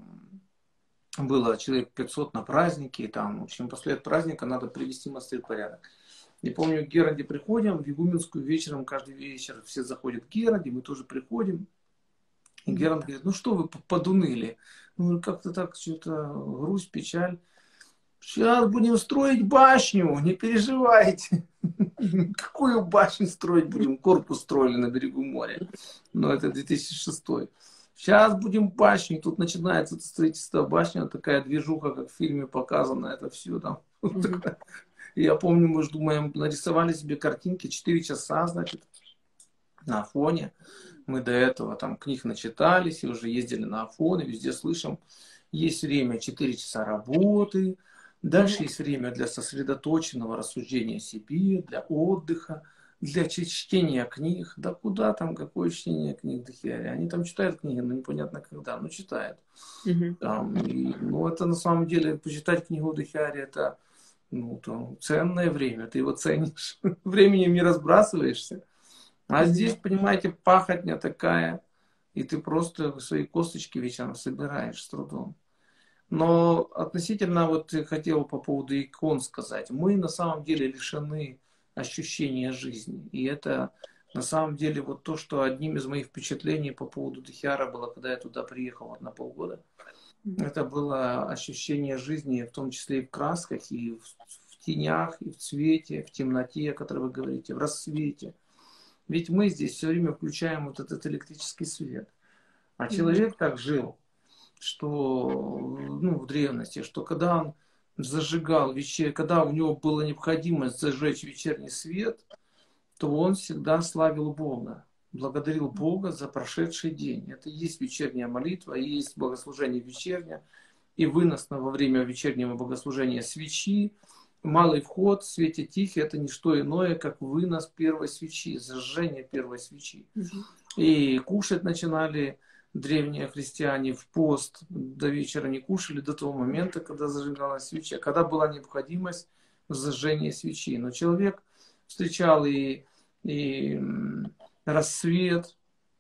было человек пятьсот на празднике, и там, в общем, после праздника надо привести монастырь в порядок. Я помню, в Геранде приходим, в Игуменскую вечером, каждый вечер все заходят в Геранде, мы тоже приходим. И Мгм. Геранд говорит, ну что вы подуныли? Ну, как-то так, что-то грусть, печаль. Сейчас будем строить башню, не переживайте. Какую башню строить будем? Корпус строили на берегу моря. Но это две тысячи шестой. Сейчас будем башню. Тут начинается строительство башни. Такая движуха, как в фильме показано. Это все там. Мгм. Я помню, мы же думаем, нарисовали себе картинки четыре часа, значит, на Афоне. Мы до этого там книг начитались и уже ездили на Афон, и везде слышим, есть время четыре часа работы, Мгм. дальше есть время для сосредоточенного рассуждения о себе, для отдыха, для чтения книг. Да куда там, какое чтение книг дохеря? Они там читают книги, но непонятно когда, но читают. Мгм. Там, и, ну, это на самом деле, почитать книгу Дохиари, это ну, там, ценное время, ты его ценишь. Временем не разбрасываешься. А здесь, Мгм. понимаете, пахотня такая, и ты просто свои косточки вечером собираешь с трудом. Но относительно, вот ты хотел по поводу икон сказать, мы на самом деле лишены ощущения жизни. И это на самом деле вот то, что одним из моих впечатлений по поводу Дхиара было, когда я туда приехал вот на полгода. Это было ощущение жизни, в том числе и в красках, и в, в тенях, и в цвете, в темноте, о которой вы говорите, в рассвете. Ведь мы здесь все время включаем вот этот электрический свет. А Мгм. человек так жил, что ну, в древности, что когда он зажигал вечер, когда у него была необходимость зажечь вечерний свет, то он всегда славил Бога, благодарил Бога за прошедший день. Это и есть вечерняя молитва, и есть богослужение вечернее, и вынос во время вечернего богослужения свечи, малый вход в свете тихий, это не что иное, как вынос первой свечи, зажжение первой свечи. Мгм. И кушать начинали древние христиане в пост, до вечера не кушали, до того момента, когда зажигалась свеча, когда была необходимость в зажжении свечи. Но человек встречал и, и рассвет,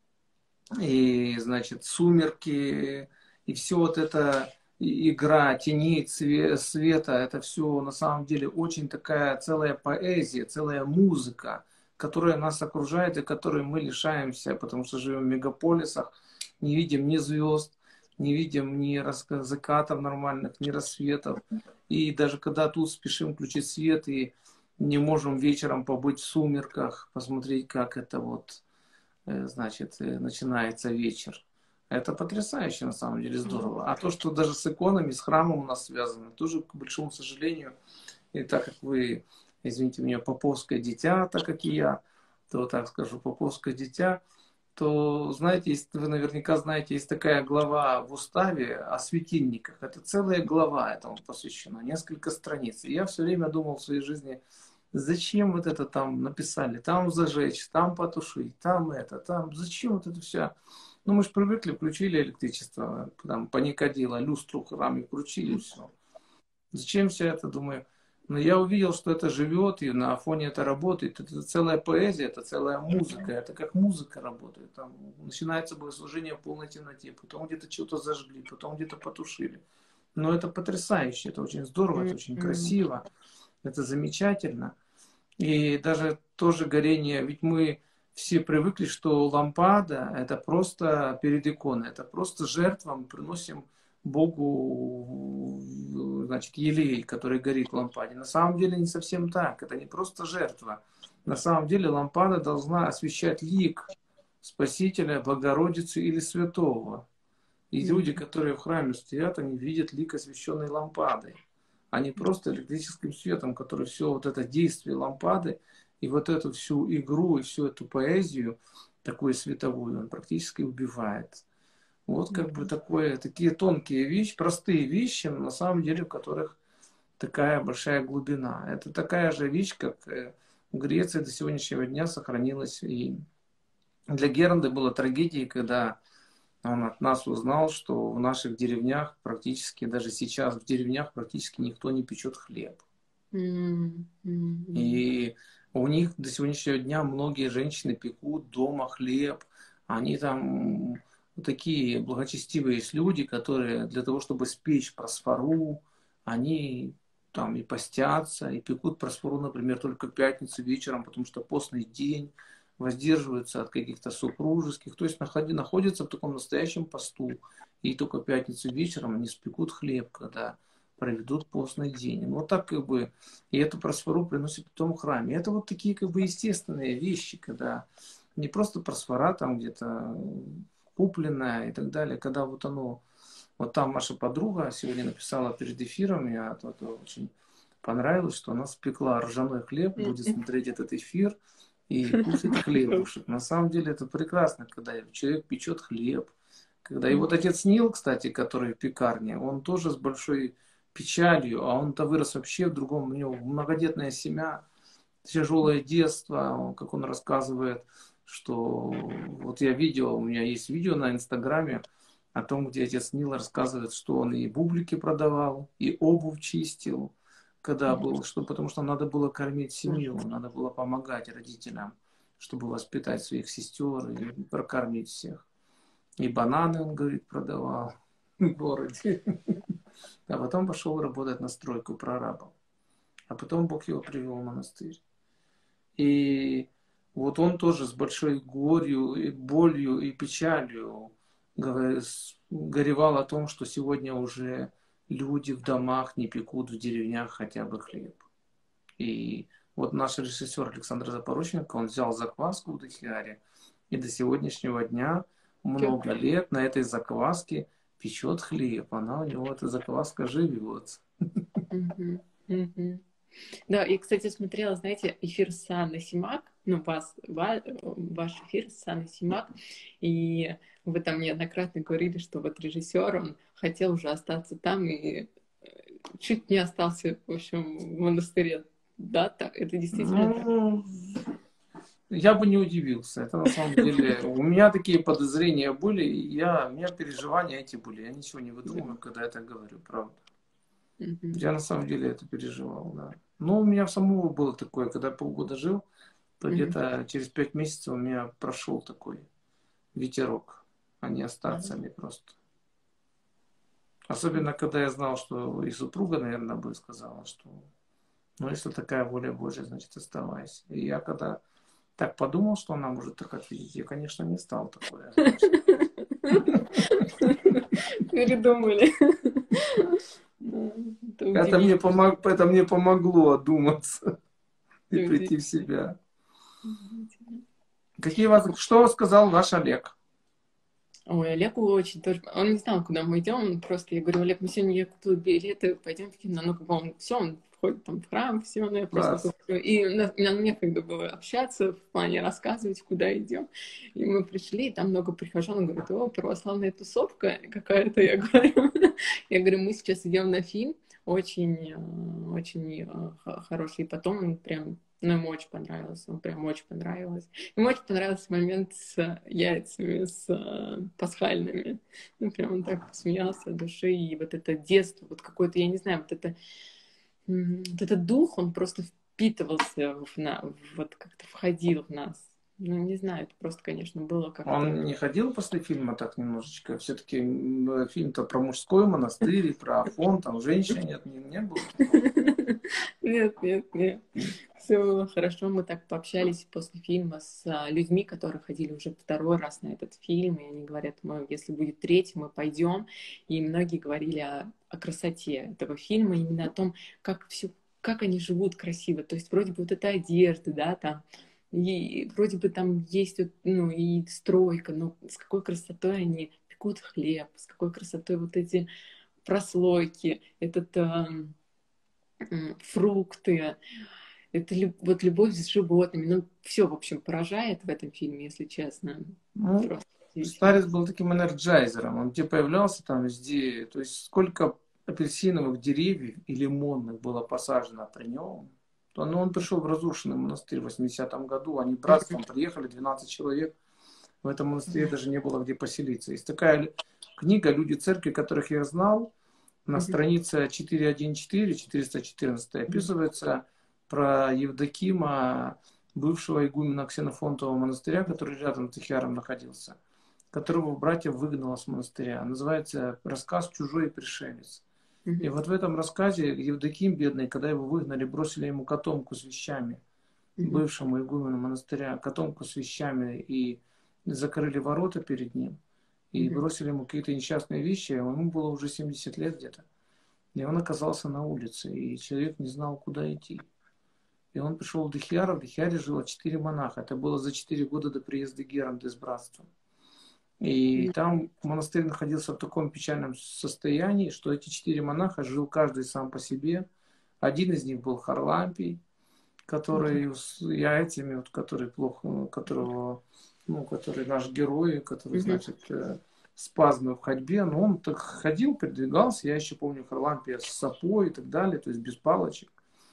и, значит, сумерки, и все вот это игра теней, цве- света, это все на самом деле очень такая целая поэзия, целая музыка, которая нас окружает и которой мы лишаемся, потому что живем в мегаполисах, не видим ни звезд, не видим ни рас- закатов нормальных, ни рассветов. И даже когда тут спешим включить свет и не можем вечером побыть в сумерках, посмотреть, как это вот, э, значит, э, начинается вечер. Это потрясающе, на самом деле, здорово. А то, что даже с иконами, с храмом у нас связано, тоже, к большому сожалению, и так как вы, извините меня, поповское дитя, так как и я, то, так скажу, поповское дитя, то, знаете, есть, вы наверняка знаете, есть такая глава в уставе о светильниках. Это целая глава этому посвящена, несколько страниц. И я все время думал в своей жизни, зачем вот это там написали, там зажечь, там потушить, там это, там, зачем вот это все? Ну, мы же привыкли, включили электричество, там, паникодило, люстру в храме включили, все. Зачем все это, думаю? Но я увидел, что это живет, и на фоне это работает. Это целая поэзия, это целая музыка. Это как музыка работает. Там начинается богослужение в полной темноте, потом где-то что-то зажгли, потом где-то потушили. Но это потрясающе, это очень здорово, это очень красиво, это замечательно. И даже тоже горение, ведь мы все привыкли, что лампада это просто перед иконой, это просто жертва, мы приносим Богу, значит, елей, который горит в лампаде. На самом деле не совсем так, это не просто жертва. На самом деле лампада должна освещать лик Спасителя, Богородицы или Святого. И люди, которые в храме стоят, они видят лик освещенной лампадой, а не просто электрическим светом, который все вот это действие лампады и вот эту всю игру и всю эту поэзию, такую световую, он практически убивает. Вот как бы такое, такие тонкие вещи, простые вещи, но на самом деле в которых такая большая глубина. Это такая же вещь, как в Греции до сегодняшнего дня сохранилась. И для Гернда было трагедией, когда он от нас узнал, что в наших деревнях практически, даже сейчас в деревнях практически никто не печет хлеб. Mm-hmm. И у них до сегодняшнего дня многие женщины пекут дома хлеб. Они там такие благочестивые есть люди, которые для того, чтобы спечь просфору, они там и постятся, и пекут просфору, например, только в пятницу вечером, потому что постный день, воздерживаются от каких-то супружеских, то есть находятся в таком настоящем посту. И только в пятницу вечером они спекут хлеб, когда проведут постный день. Вот так как бы, и эту просфору приносят потом в храме. Это вот такие как бы естественные вещи, когда не просто просфора там где-то купленная и так далее, когда вот оно, вот там наша подруга сегодня написала перед эфиром, я это очень понравилось, что она спекла ржаной хлеб, будет смотреть этот эфир и кушать хлебушек. На самом деле это прекрасно, когда человек печет хлеб. Когда и вот отец Нил, кстати, который в пекарне, он тоже с большой печалью, а он-то вырос вообще в другом, у него многодетная семья, тяжелое детство, как он рассказывает, что вот я видел, у меня есть видео на Инстаграме о том, где отец Нил рассказывает, что он и бублики продавал, и обувь чистил, когда был, что, потому что надо было кормить семью, надо было помогать родителям, чтобы воспитать своих сестер и прокормить всех. И бананы, он говорит, продавал в городе. А потом пошел работать на стройку прорабом. А потом Бог его привел в монастырь. И вот он тоже с большой горью, и болью и печалью горевал о том, что сегодня уже люди в домах не пекут в деревнях хотя бы хлеб. И вот наш режиссер Александр Запорожченко, он взял закваску в Дахиаре, и до сегодняшнего дня много лет на этой закваске печет хлеб. Она у него, эта закваска, живет. Mm-hmm. Mm-hmm. Да, и, кстати, смотрела, знаете, эфир с Анной Симак, ну, вас, ва, ваш эфир с Анной Симак, и вы там неоднократно говорили, что вот режиссер, он хотел уже остаться там и чуть не остался, в общем, в монастыре. Да, так, это действительно ну, так? Я бы не удивился. Это на самом деле... У меня такие подозрения были, я, у меня переживания эти были. Я ничего не выдумываю, когда это говорю, правда. Mm-hmm. Я на самом деле это переживал, да. Но у меня самого было такое, когда полгода жил, то mm-hmm. где-то через пять месяцев у меня прошел такой ветерок, а не остаться mm-hmm. мне просто. Особенно, когда я знал, что и супруга, наверное, бы сказала, что ну, если такая воля Божья, значит, оставайся. И я когда так подумал, что она может так ответить, я, конечно, не стал такое. Передумали. Это мне, помог, это мне помогло одуматься. и прийти в себя. Какие вас, что сказал ваш Олег? Ой, Олегу очень тоже... Он не знал, куда мы идем. Он просто... Я говорю, Олег, мы сегодня я купила билеты, пойдем в кино. Ну, как бы он... Все, он входит там в храм, все, ну, я просто... Класс. И на- нам некогда было общаться, в плане рассказывать, куда идем. И мы пришли, и там много прихожан. Он говорит, о, православная тусовка какая-то. Я говорю, я говорю, мы сейчас идем на фильм. Очень, э, очень э, х- хороший. И потом он прям... Ну, ему очень понравилось. Он прям очень понравилось. Ему очень понравился момент с яйцами, с э, пасхальными. Ну, прям он так смеялся от души. И вот это детство, вот какое-то, я не знаю, вот это, м, вот этот дух, он просто впитывался в нас, вот как-то входил в нас. Ну, не знаю, это просто, конечно, было как-то... Он не ходил после фильма так немножечко? Все-таки фильм-то про мужской монастырь, и про Афон, там женщин нет, не, не было. Нет, нет, нет. Все было хорошо. Мы так пообщались после фильма с а, людьми, которые ходили уже второй раз на этот фильм. И они говорят, мы, если будет третий, мы пойдем. И многие говорили о, о красоте этого фильма, именно о том, как все, как они живут красиво. То есть вроде бы вот эта одежда, да, там, и вроде бы там есть вот, ну, и стройка, но с какой красотой они пекут хлеб, с какой красотой вот эти прослойки, этот ам, м, фрукты, это лю- вот любовь с животными. Ну, все, в общем, поражает в этом фильме, если честно. Ну, Просто удивительно. Старец был таким энерджайзером. Он где появлялся, там везде. То есть сколько апельсиновых деревьев и лимонных было посажено при нем. То, ну, он пришел в разрушенный монастырь в восьмидесятом году. Они братством приехали, двенадцать человек. В этом монастыре даже не было где поселиться. Есть такая л- книга «Люди церкви, которых я знал». На Мгм. странице четыреста четырнадцать, четыреста четырнадцать описывается про Евдокима, бывшего игумена Ксенофонтового монастыря, который рядом с Ихиаром находился, которого братья выгнало с монастыря. Называется рассказ «Чужой пришелец». И Мгм. вот в этом рассказе Евдоким, бедный, когда его выгнали, бросили ему котомку с вещами, Мгм. бывшему игумену монастыря, котомку с вещами, и закрыли ворота перед ним, и Мгм. бросили ему какие-то несчастные вещи, а ему было уже семьдесят лет где-то. И он оказался на улице, и человек не знал, куда идти. И он пришел в Дехиар, в Дехиаре жило четыре монаха. Это было за четыре года до приезда Геранда из братства. И там монастырь находился в таком печальном состоянии, что эти четыре монаха жил каждый сам по себе. Один из них был Харлампий, Мгм. который с яйцами, вот, который плохо, которого, ну, который наш герой, который, Мгм. значит, э, спазмы в ходьбе, но он так ходил, передвигался, я еще помню Харлампия с сапой и так далее, то есть без палочек.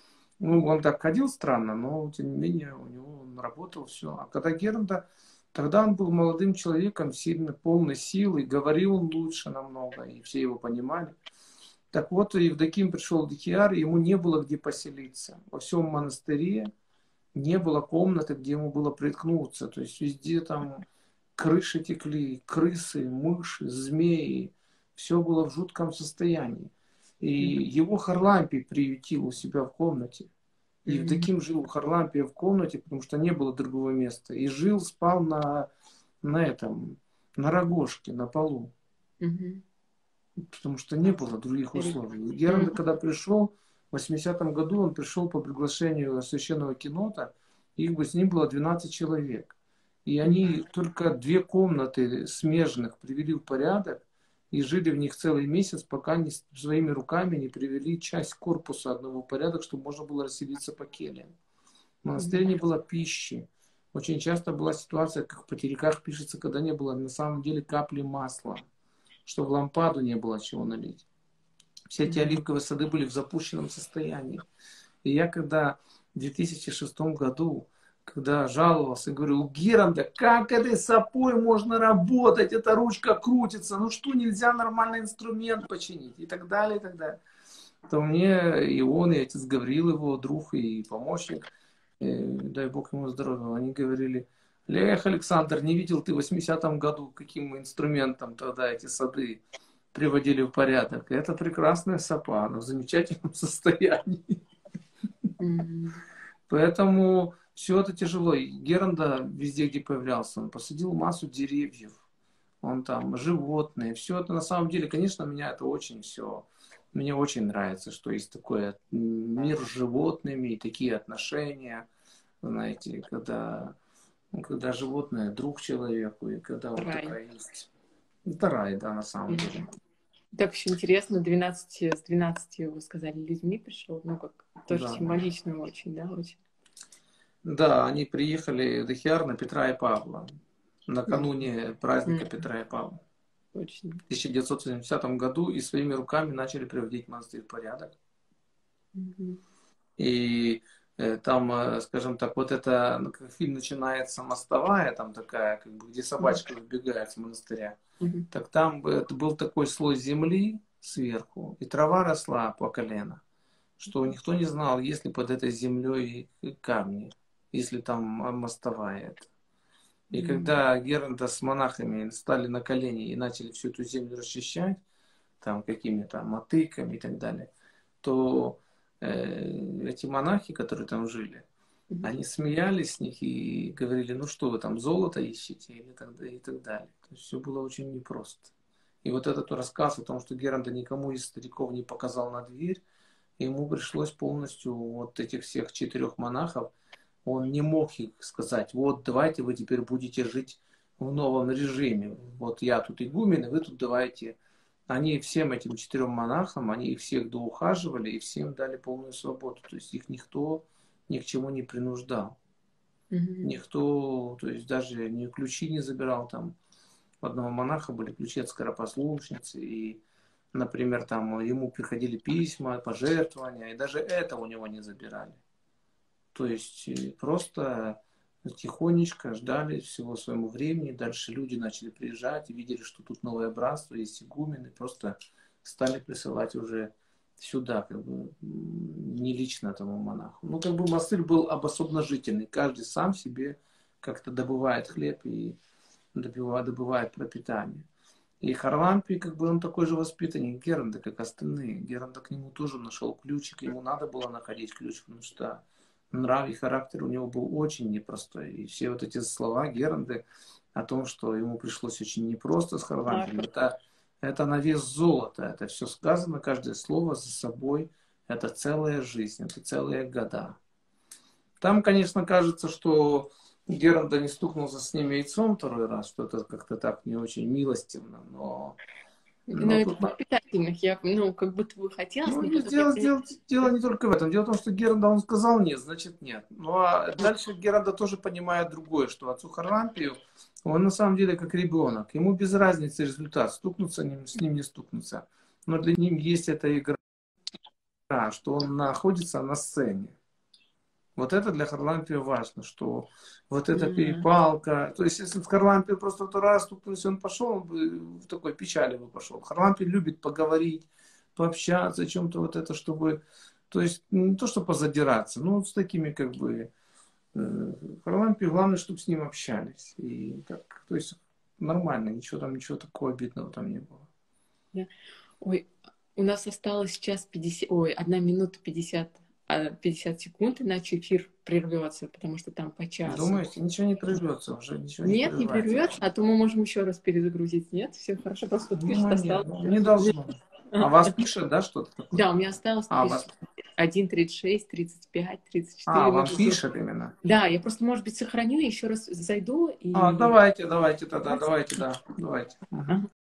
Ну, он так ходил странно, но тем не менее у него он работал, все. А когда Гернда, тогда он был молодым человеком, сильно полной силы, говорил он лучше намного, и все его понимали. Так вот, Евдоким пришел в Дихиар, ему не было где поселиться. Во всем монастыре не было комнаты, где ему было приткнуться. То есть везде там крыши текли, крысы, мыши, змеи. Все было в жутком состоянии. И Мгм. его Харлампий приютил у себя в комнате. Мгм. Евдоким жил у Харлампия в комнате, потому что не было другого места. И жил, спал на, на этом, на рогожке, на полу. Мгм. Потому что не было других условий. И Геранда, Мгм. когда пришел, в восьмидесятом году он пришел по приглашению священного кинота, их бы с ним было двенадцать человек. И Мгм. они только две комнаты смежных привели в порядок и жили в них целый месяц, пока не, своими руками не привели часть корпуса одного в порядок, чтобы можно было расселиться по кельям. В монастыре не было пищи. Очень часто была ситуация, как в потериках пишется, когда не было на самом деле капли масла, что в лампаду не было чего налить. Все эти Мгм. оливковые сады были в запущенном состоянии. И я когда в две тысячи шестом году, когда жаловался, говорю, у Геранда, как этой сапой можно работать, эта ручка крутится, ну что, нельзя нормальный инструмент починить, и так далее, и так далее. То мне и он, и отец Гавриил, его друг и помощник, э, дай бог ему здоровья, они говорили, Лех, Александр, не видел ты в восьмидесятом году, каким инструментом тогда эти сады приводили в порядок. Это прекрасная сапа, она в замечательном состоянии. Мгм. Поэтому все это тяжело. И Геранда везде, где появлялся, он посадил массу деревьев. Он там, животные. Все это на самом деле, конечно, меня это очень все Мне очень нравится, что есть такой мир с животными и такие отношения, знаете, когда, ну, когда животное друг человеку, и когда вот Рай. такая есть. Это рай, да, на самом деле. Так еще интересно, двенадцать, с двенадцатью, вы сказали, людьми пришел, ну, как, тоже Да. символично очень, да, очень. Да, они приехали в Дахиар на Петра и Павла, накануне Mm. праздника Mm. Петра и Павла. Точно. В тысяча девятьсот семидесятом году и своими руками начали приводить монастырь в порядок. Mm-hmm. И э, там, э, скажем так, вот это, ну, как фильм начинается мостовая, там такая, как бы, где собачка выбегает с монастыря. Mm-hmm. Так там бы это был такой слой земли сверху, и трава росла по колено, что никто не знал, есть ли под этой землей камни, если там мостовая это. И Mm-hmm. когда Геранда с монахами стали на колени и начали всю эту землю расчищать, там какими-то мотыками и так далее, то э, эти монахи, которые там жили, Mm-hmm. они смеялись с них и говорили, ну что вы там, золото ищете или так, и так далее. То есть все было очень непросто. И вот этот рассказ о том, что Геранда никому из стариков не показал на дверь, ему пришлось полностью вот этих всех четырех монахов, он не мог их сказать, вот давайте вы теперь будете жить в новом режиме. Вот я тут игумен, и вы тут давайте. Они всем этим четырем монахам, они их всех доухаживали и всем дали полную свободу. То есть их никто ни к чему не принуждал. Mm-hmm. Никто, то есть даже ни ключи не забирал. Там у одного монаха были ключи от скоропослушницы. И, например, там ему приходили письма, пожертвования, и даже это у него не забирали. То есть просто тихонечко ждали всего своему времени. Дальше люди начали приезжать, видели, что тут новое братство, есть игумены, просто стали присылать уже сюда, как бы не лично этому монаху. Ну, как бы монастырь был обособно жительный. Каждый сам себе как-то добывает хлеб и добывает, добывает пропитание. И Харлампий, как бы он такой же воспитанник Геранда, как остальные. Геранда к нему тоже нашел ключик, ему надо было находить ключ, потому что нрав и характер у него был очень непростой. И все вот эти слова Геранды о том, что ему пришлось очень непросто с Харлампием, это, это на вес золота. Это все сказано, каждое слово за собой. Это целая жизнь, это целые года. Там, конечно, кажется, что Геранда не стукнулся с ними яйцом второй раз, что это как-то так не очень милостивно, но... Но но это тут... воспитательных, я, ну, как будто бы хотелось, Ну, но не потом я дело, поняла, дело, дело не только в этом. Дело в том, что Геранда, он сказал нет, значит нет. Ну, а дальше Геранда тоже понимает другое, что отцу Харлампию, он на самом деле как ребенок. Ему без разницы результат, стукнуться с ним, не стукнуться. Но для них есть эта игра, что он находится на сцене. Вот это для Харлампия важно, что вот эта mm-hmm. перепалка. То есть, если в Харлампию просто второй раз стукнулся, он пошел, он бы в такой печали бы пошел. Харлампий любит поговорить, пообщаться о чем-то вот это, чтобы... То есть, не то, чтобы позадираться, но вот с такими как бы... Харлампию главное, чтобы с ним общались. И так, то есть, нормально, ничего там, ничего такого обидного там не было. Yeah. Ой, у нас осталось сейчас пятьдесят... Ой, одна минута пятьдесят... пятьдесят секунд, иначе эфир прервется, потому что там по часу. Думаете, ничего не прервется уже, ничего не Нет, не прервется, а то мы можем еще раз перезагрузить. Нет, все хорошо, просто вот пишет, осталось. Не должно. А вас пишет, да, что-то такое? Да, у меня осталось а, вас... один тридцать шесть, тридцать пять, тридцать четыре. А, вам пишет именно? Да, я просто, может быть, сохраню, еще раз зайду. И... А, давайте, давайте тогда, давайте, да, давайте. Угу.